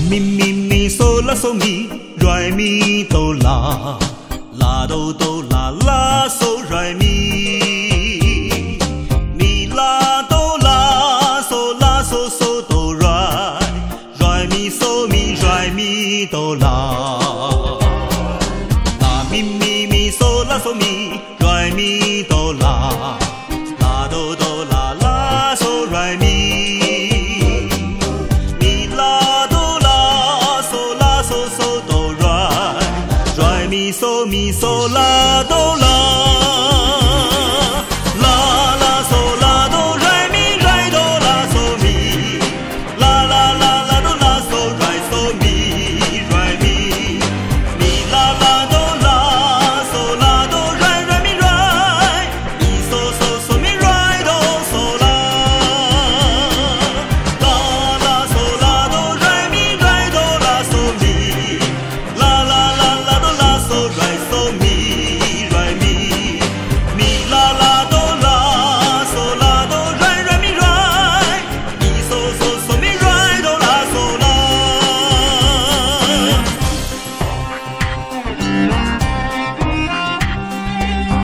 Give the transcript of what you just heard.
咪咪咪嗦啦嗦咪，来咪哆啦，啦哆哆啦啦嗦来咪，咪啦哆啦嗦啦嗦嗦哆来，来咪嗦咪来咪哆啦，啦咪咪咪嗦啦嗦咪，来咪哆啦，啦哆哆啦啦嗦来咪。咪嗦咪嗦啦哆啦，啦啦嗦啦哆来咪来哆啦嗦咪，啦啦啦啦哆啦嗦来嗦咪来咪，咪啦啦哆啦嗦啦哆来来咪来，咪嗦嗦嗦咪来哆嗦啦，啦啦嗦啦哆来咪来哆啦嗦咪，啦啦啦啦哆啦。来嗦咪来咪咪啦啦哆。